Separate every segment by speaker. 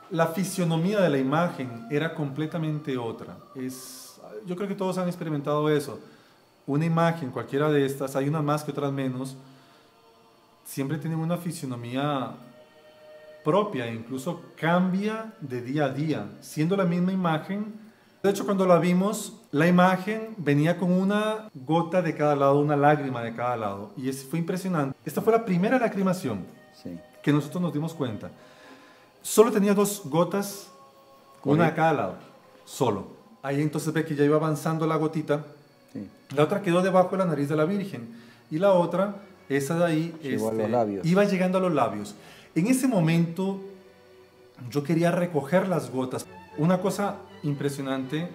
Speaker 1: La fisionomía de la imagen era completamente otra. Yo creo que todos han experimentado eso. Una imagen, cualquiera de estas, hay unas más que otras menos, siempre tienen una fisionomía propia, incluso cambia de día a día, siendo la misma imagen. De hecho, cuando la vimos, la imagen venía con una gota de cada lado, una lágrima de cada lado, y fue impresionante. Esta fue la primera lacrimación que nosotros nos dimos cuenta. Solo tenía 2 gotas, una a cada lado, solo. Ahí entonces ve que ya iba avanzando la gotita. Sí. La otra quedó debajo de la nariz de la Virgen, y la otra, esa de ahí,
Speaker 2: a los labios.
Speaker 1: Iba llegando a los labios. En ese momento yo quería recoger las gotas. Una cosa impresionante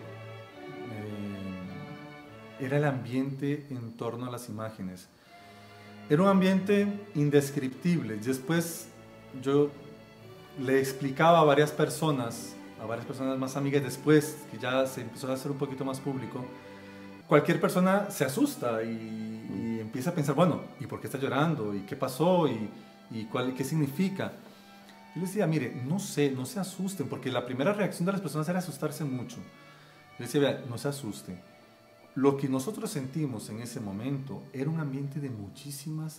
Speaker 1: era el ambiente en torno a las imágenes. Era un ambiente indescriptible. Después yo le explicaba a varias personas más amigas después, que ya se empezó a hacer un poquito más público. Cualquier persona se asusta y empieza a pensar, bueno, ¿y por qué está llorando? ¿Y qué pasó? ¿Qué significa? Yo les decía, mire, no se asusten, porque la primera reacción de las personas era asustarse mucho. Yo les decía, vea, no se asusten. Lo que nosotros sentimos en ese momento era un ambiente de muchísimas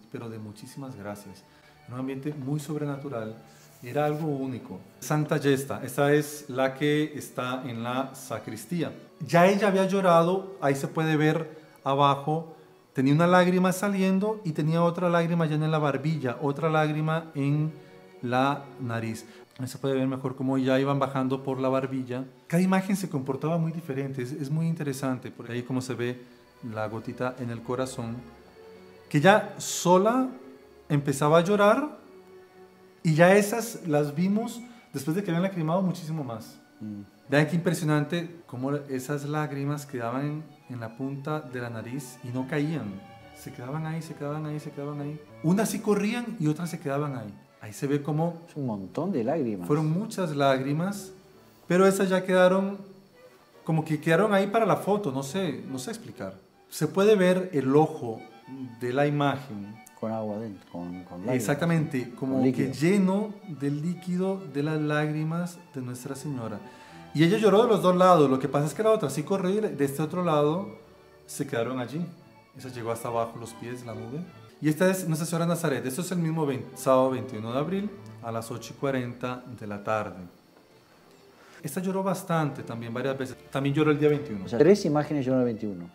Speaker 1: gracias. Era un ambiente muy sobrenatural, era algo único. Santa Gesta, esta es la que está en la sacristía. Ya ella había llorado, ahí se puede ver abajo, tenía una lágrima saliendo y tenía otra lágrima ya en la barbilla, otra lágrima en la nariz. Ahí se puede ver mejor cómo ya iban bajando por la barbilla. Cada imagen se comportaba muy diferente, es muy interesante. Por ahí como se ve la gotita en el corazón, que ya sola empezaba a llorar, y ya esas las vimos después de que habían lacrimado muchísimo más. Vean qué impresionante cómo esas lágrimas quedaban en la punta de la nariz y no caían. Se quedaban ahí, se quedaban ahí, se quedaban ahí. Unas sí corrían y otras se quedaban ahí. Ahí se ve cómo...
Speaker 2: Es un montón de lágrimas.
Speaker 1: Fueron muchas lágrimas, pero esas ya quedaron, como que quedaron ahí para la foto, no sé explicar. Se puede ver el ojo de la imagen.
Speaker 2: Con agua dentro, con lágrimas.
Speaker 1: Exactamente, como que lleno del líquido de las lágrimas de Nuestra Señora. Y ella lloró de los 2 lados, lo que pasa es que la otra sí corrió y de este otro lado se quedaron allí. Esa llegó hasta abajo los pies, la nube. Y esta es Nuestra Señora de Nazaret. Esto es el mismo sábado 21 de abril a las 8:40 de la tarde. Esta lloró bastante también, varias veces. También lloró el día 21.
Speaker 2: O sea, 3 imágenes lloró el 21.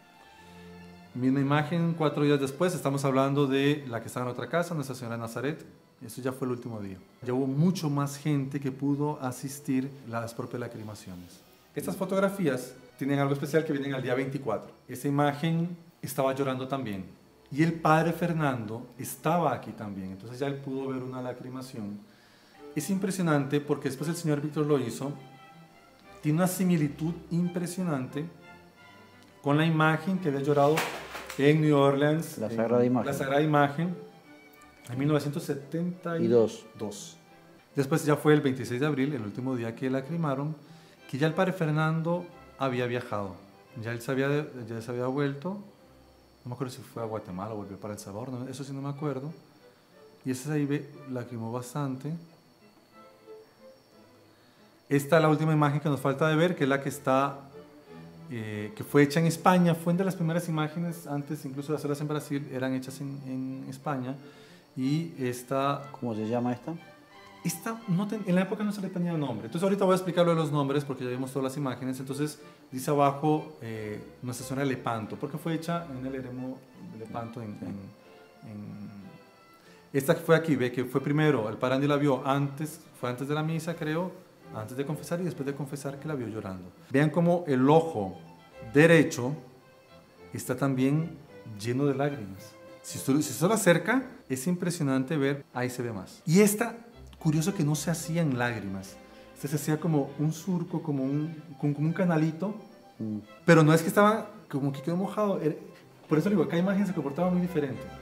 Speaker 1: Misma imagen, 4 días después. Estamos hablando de la que está en otra casa, Nuestra Señora de Nazaret. Eso ya fue el último día. Ya hubo mucho más gente que pudo asistir a las propias lacrimaciones. Estas fotografías tienen algo especial, que vienen al día 24. Esa imagen estaba llorando también. Y el padre Fernando estaba aquí también. Entonces ya él pudo ver una lacrimación. Es impresionante porque después el señor Víctor lo hizo. Tiene una similitud impresionante con la imagen que había llorado en New Orleans.
Speaker 2: La Sagrada Imagen.
Speaker 1: La Sagrada Imagen en 1972. Después ya fue el 26 de abril, el último día que lacrimaron, que ya el padre Fernando había viajado. Ya se había vuelto. No me acuerdo si fue a Guatemala o volvió para El Salvador, no, eso sí no me acuerdo. Y ese ahí lacrimó bastante. Esta es la última imagen que nos falta de ver, que es la que está, que fue hecha en España. Fue una de las primeras imágenes, antes incluso de hacerlas en Brasil, eran hechas en España. Y esta...
Speaker 2: ¿Cómo se llama esta?
Speaker 1: Esta en la época no se le tenía nombre. Entonces ahorita voy a explicarlo de los nombres porque ya vimos todas las imágenes. Entonces dice abajo Nuestra Señora de Lepanto, porque fue hecha en el eremo de Lepanto. Esta que fue aquí, ve que fue primero, el padre Andy la vio fue antes de la misa, creo, antes de confesar y después de confesar que la vio llorando. Vean cómo el ojo derecho está también lleno de lágrimas. Si se lo acerca, es impresionante ver, ahí se ve más. Y esta... Curioso que no se hacían lágrimas. Se hacía como un surco, como un canalito, pero no es que estaba como que quedó mojado. Por eso digo, acá imagen se comportaba muy diferente.